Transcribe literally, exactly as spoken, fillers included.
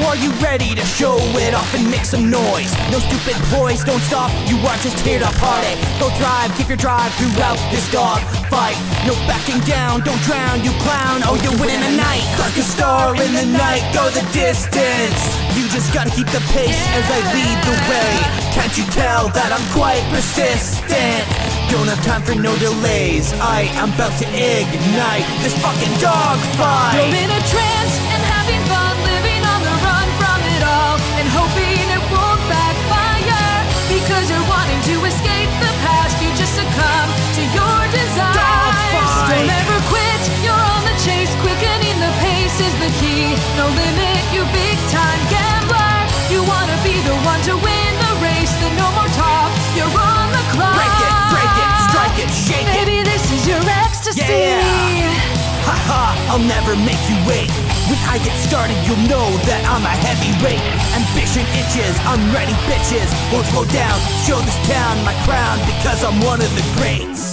Are you ready to show it off and make some noise? No stupid ploys, don't stop, you are just here to party. Go thrive, keep your drive throughout this dog fight. No backing down, don't drown, you clown. Oh, you're winning the night. Like a star in the night, go the distance. You just gotta keep the pace as I lead the way. Can't you tell that I'm quite persistent? Don't have time for no delays. I am about to ignite this fucking dog fight. You're in a trance and having fun, living on the run from it all, and hoping it won't backfire. Because you're wanting to escape the past, you just succumb to your desires. Don't ever quit, you're on the chase, quickening the pace is the key. No limit, you big time gambler. You wanna be the one to win the race, then no more talk, you're on the clock. Break it, break it, strike it, shake it. Maybe this is your ecstasy. Yeah. Haha, I'll never make you wait. When I get started, you'll know that I'm a heavyweight. Ambition itches, I'm ready bitches. Won't slow down, show this town my crown, because I'm one of the greats.